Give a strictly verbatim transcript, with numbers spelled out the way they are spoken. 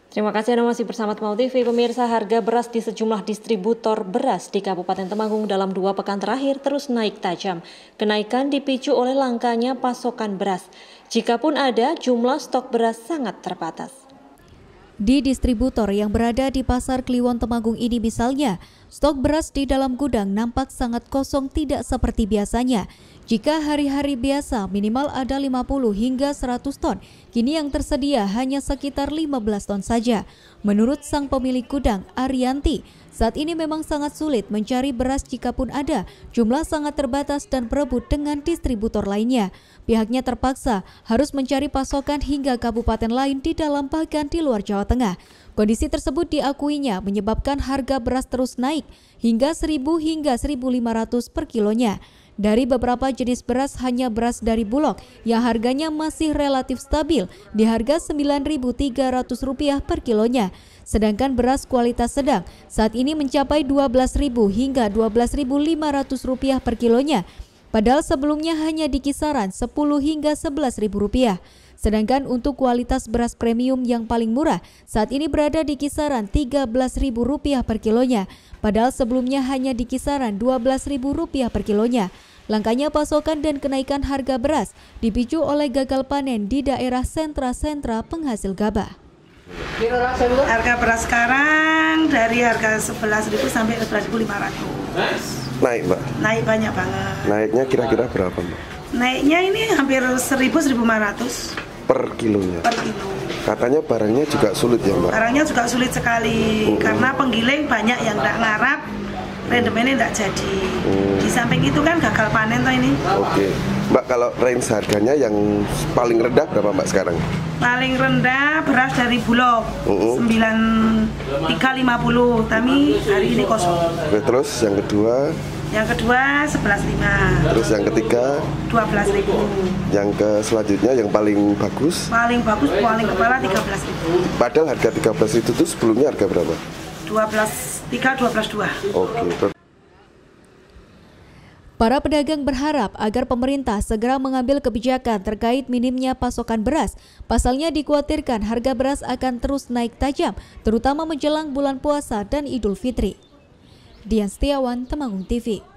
Terima kasih Anda masih bersama Temanggung T V. Pemirsa, harga beras di sejumlah distributor beras di Kabupaten Temanggung dalam dua pekan terakhir terus naik tajam. Kenaikan dipicu oleh langkanya pasokan beras. Jikapun ada, jumlah stok beras sangat terbatas. Di distributor yang berada di Pasar Kliwon Temanggung ini misalnya, stok beras di dalam gudang nampak sangat kosong, tidak seperti biasanya. Jika hari-hari biasa minimal ada lima puluh hingga seratus ton, kini yang tersedia hanya sekitar lima belas ton saja. Menurut sang pemilik gudang, Arianti, saat ini memang sangat sulit mencari beras jikapun ada, jumlah sangat terbatas dan berebut dengan distributor lainnya. Pihaknya terpaksa harus mencari pasokan hingga kabupaten lain di dalam bahkan di luar Jawa Tengah. Kondisi tersebut diakuinya menyebabkan harga beras terus naik hingga seribu hingga seribu lima ratus per kilonya. Dari beberapa jenis beras, hanya beras dari Bulog yang harganya masih relatif stabil di harga sembilan ribu tiga ratus rupiah per kilonya. Sedangkan beras kualitas sedang saat ini mencapai dua belas ribu hingga dua belas ribu lima ratus rupiah per kilonya. Padahal sebelumnya hanya di kisaran sepuluh hingga sebelas ribu rupiah. Sedangkan untuk kualitas beras premium yang paling murah saat ini berada di kisaran tiga belas ribu rupiah per kilonya. Padahal sebelumnya hanya di kisaran dua belas ribu rupiah per kilonya. Langkanya pasokan dan kenaikan harga beras dipicu oleh gagal panen di daerah sentra-sentra penghasil gabah. Harga beras sekarang dari harga sebelas ribu sampai sebelas ribu lima ratus. Naik, Mbak? Naik banyak banget. Naiknya kira-kira berapa, Mbak? Naiknya ini hampir seribu sampai seribu lima ratus. Per kilonya? Per kilo. Katanya barangnya juga sulit ya, Mbak? Barangnya juga sulit sekali, uh -uh. karena penggiling banyak yang tidak ngarap, rendemennya tidak jadi. Uh. Di samping itu kan gagal panen toh ini. Oke, Mbak, kalau range harganya yang paling rendah berapa, Mbak, sekarang? Paling rendah beras dari Bulog, uh -uh. sembilan tiga lima puluh, tapi hari ini kosong. Oke, terus yang kedua? Yang kedua sebelas lima. Terus yang ketiga? dua belas ribu. Yang ke selanjutnya yang paling bagus? Paling bagus, paling kepala tiga belas ribu. Padahal harga tiga belas ribu itu sebelumnya harga berapa? dua belas tiga, dua belas dua. Oke. Para pedagang berharap agar pemerintah segera mengambil kebijakan terkait minimnya pasokan beras. Pasalnya dikhawatirkan harga beras akan terus naik tajam, terutama menjelang bulan puasa dan Idul Fitri. Dian Setiawan, Temanggung T V.